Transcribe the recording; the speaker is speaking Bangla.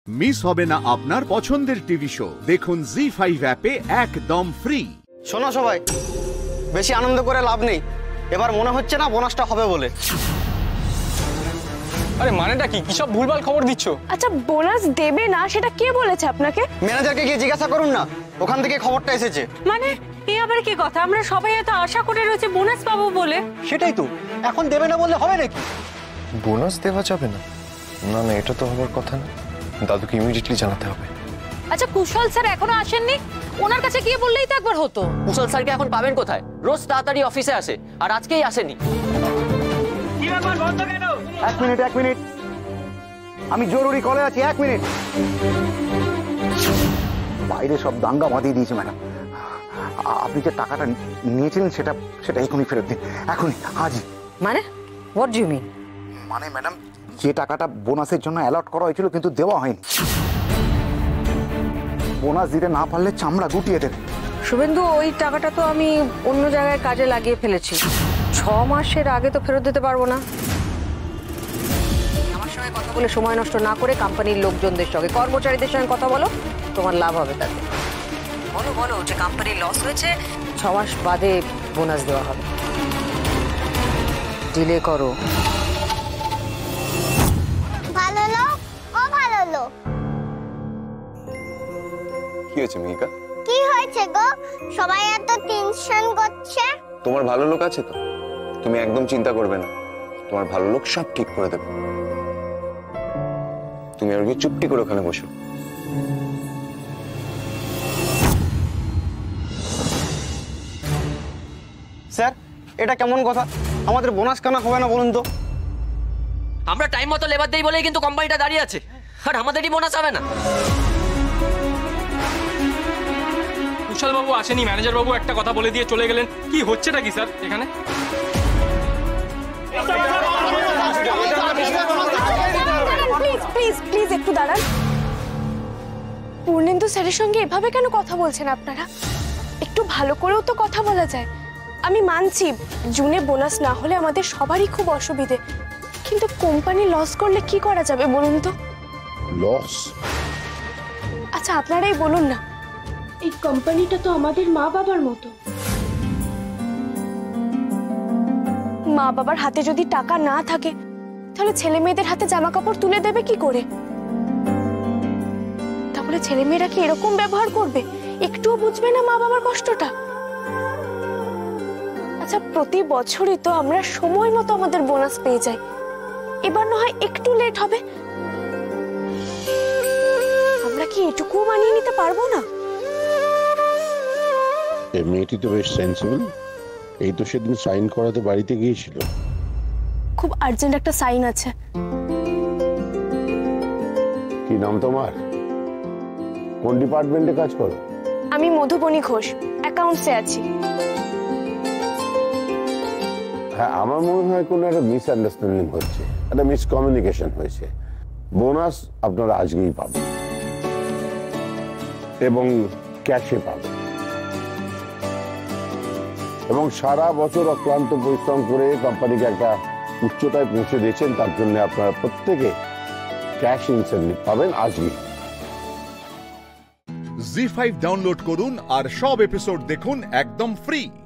মিস হবে না আপনার পছন্দের টিভি শো। দেখুন জি5 অ্যাপে একদম ফ্রি। শোনো সবাই, বেশি আনন্দ করে লাভ নেই। এবার মনে হচ্ছে না বোনাসটা হবে বলে। আরে মানেটা কি? কি সব ভুলভাল খবর দিচ্ছ? আচ্ছা, বোনাস দেবে না সেটা কে বলেছে আপনাকে? ম্যানেজারকে গিয়ে জিজ্ঞাসা করুন না, ওখান থেকে খবরটা এসেছে। মানে এই আবার কি কথা? আমরা সবাই এত আশা করে রয়েছে বোনাস পাবো বলে। সেটাই তো, এখন দেবে না বললে হবে নাকি? বোনাস দেওয়া যাবে না? না না, এটা তো হওয়ার কথা না। দাদুকে ইমিডিয়েটলি জানাতে হবে। আচ্ছা, কুশল স্যার এখনো আসেননি? ওনার কাছে গিয়ে বললেই তো একবার হতো। কুশল স্যারকে এখন পাবেন কোথায়? রোজ তাড়াতাড়ি অফিসে আসে, আর আজকেই আসেনি। এক মিনিট, আমি জরুরি কলে আছি। 1 মিনিট। বাইরে সব দাঙ্গা বাঁধিয়ে দিয়েছে ম্যাডাম। আপনি যে টাকাটা নিয়েছিলেন সেটা এখনই ফেরত দিন, এখনই, আজই। মানে হোয়াট ডু ইউ মিন? মানে ম্যাডাম, যে টাকাটা বোনাসের জন্য অ্যালট করা হয়েছিল কিন্তু দেওয়া হয়নি। বোনাস দিতে না পারলে চামড়া গুটিয়ে দেবে। শুভেন্দু, ওই টাকাটা তো আমি অন্য জায়গায় কাজে লাগিয়ে ফেলেছি। 6 মাসের আগে তো ফেরত দিতে পারবো না। আমার সঙ্গে কথা বলে সময় নষ্ট না করে কোম্পানির লোকজনদের সঙ্গে, কর্মচারীদের সঙ্গে কথা বলো, তোমার লাভ হবে তাতে। বলো যে কোম্পানির লস হয়েছে, 6 মাস বাদে বোনাস দেওয়া হবে। ডিলে করো। ভালো লোক, ও ভালো লোক। কি হয়েছে মিহিকা? কি হয়েছে গো? সবাই এত টেনশন করছে। তোমার ভালো লোক আছে তো, তুমি একদম চিন্তা করবে না। তোমার ভালো লোক সব ঠিক করে দেবে। তুমি আর কি চুপটি করে ওখানে বসো। স্যার, এটা কেমন কথা? আমাদের বোনাস কেন হবে না বলুন তো? আমরা টাইম মতো লেবার দেই বলেই কিন্তু কোম্পানিটা দাঁড়িয়ে আছে, আর আমাদেরই বোনাস হবে না। কুশল বাবু আসেনি, ম্যানেজার বাবু একটা কথা বলে দিয়ে চলে গেলেন। কি হচ্ছেটা কি স্যার এখানে? প্লিজ একটু দাঁড়ান। পূর্ণেন্দু স্যারের সঙ্গে এভাবে কেন কথা বলছেন আপনারা? একটু ভালো করেও তো কথা বলা যায়। আমি মানছি জুনে বোনাস না হলে আমাদের সবারই খুব অসুবিধে, কিন্তু কোম্পানি লস করলে কি করা যাবে বলুন তো? লস? আচ্ছা, আপনারাই বলুন না, এই কোম্পানিটা তো আমাদের মা বাবার মতো। মা বাবার হাতে যদি টাকা না থাকে, তাহলে ছেলে মেয়েদের হাতে জামা কাপড় তুলে দেবে কি করে? তাহলে ছেলে মেয়েরা কি এরকম ব্যবহার করবে? একটুও বুঝবে না মা বাবার কষ্টটা? আচ্ছা, প্রতি বছরই তো আমরা সময় মতো আমাদের বোনাস পেয়ে যাই, এবার না হয় একটু লেট হবে। আমরা কি এটুকু মানিয়ে নিতে পারবো না? এই মেয়েটি তো বেশ সেন্সিবল। এই তো সেদিন সাইন করাতে বাড়িতে গিয়েছিল। খুব আর্জেন্ট একটা সাইন আছে। কি নাম তোমার? কোন ডিপার্টমেন্টে কাজ করো? আমি মধুবনী ঘোষ, অ্যাকাউন্টসে আছি। হ্যাঁ, আমার মনে হয় কোনো একটা মিসআন্ডারস্ট্যান্ডিং হচ্ছে, একটা মিসকমিউনিকেশন হয়েছে। বোনাস আপনারা আজকেই পাবেন এবং ক্যাশে পাবেন। এবং সারা বছর অক্লান্ত পরিশ্রম করে কোম্পানিকে একটা উচ্চতায় পৌঁছে দিয়েছেন, তার জন্য আপনারা প্রত্যেকে ক্যাশ ইনসেন্টিভ পাবেন আজকে। জি5 ডাউনলোড করুন আর সব এপিসোড দেখুন একদম ফ্রি।